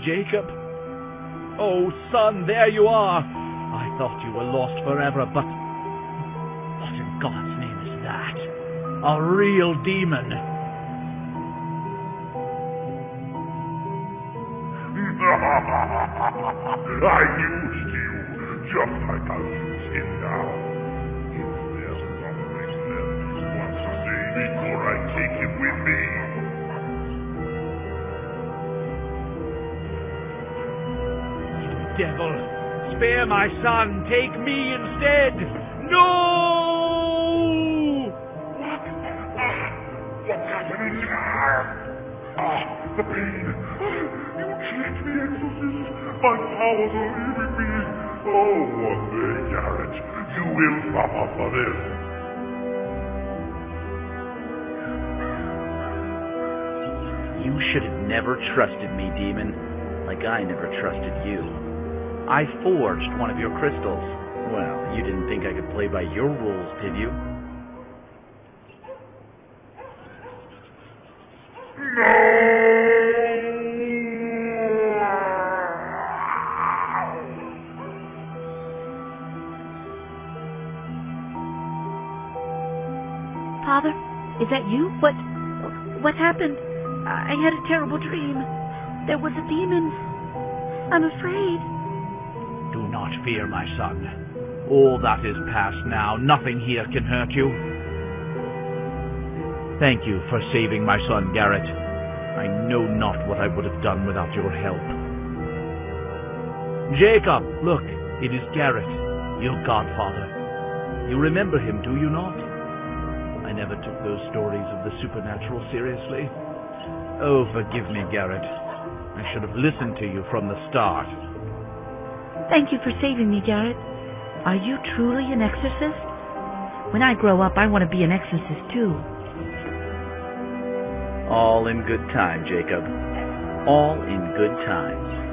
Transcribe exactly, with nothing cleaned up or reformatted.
Jacob? Oh, son, there you are. I thought you were lost forever, but what in God's name is that? A real demon. I used you, just like I'll use him now. If there's one place left he wants to say before I take him with me. Devil, spare my son. Take me instead. No! What? Ah, what's happening now? Ah, the pain. You tricked me, Exorcist. My powers are leaving me. Oh, one day, Garrett, you will suffer for this. You should have never trusted me, demon. Like I never trusted you. I forged one of your crystals. Well, you didn't think I could play by your rules, did you? Father, is that you? What what happened? I had a terrible dream. There was a demon. I'm afraid. Do not fear, my son. All that is past now. Nothing here can hurt you. Thank you for saving my son, Garrett. I know not what I would have done without your help. Jacob, look, it is Garrett, your godfather. You remember him, do you not? I never took those stories of the supernatural seriously. Oh, forgive me, Garrett. I should have listened to you from the start. Thank you for saving me, Garrett. Are you truly an exorcist? When I grow up, I want to be an exorcist, too. All in good time, Jacob. All in good time.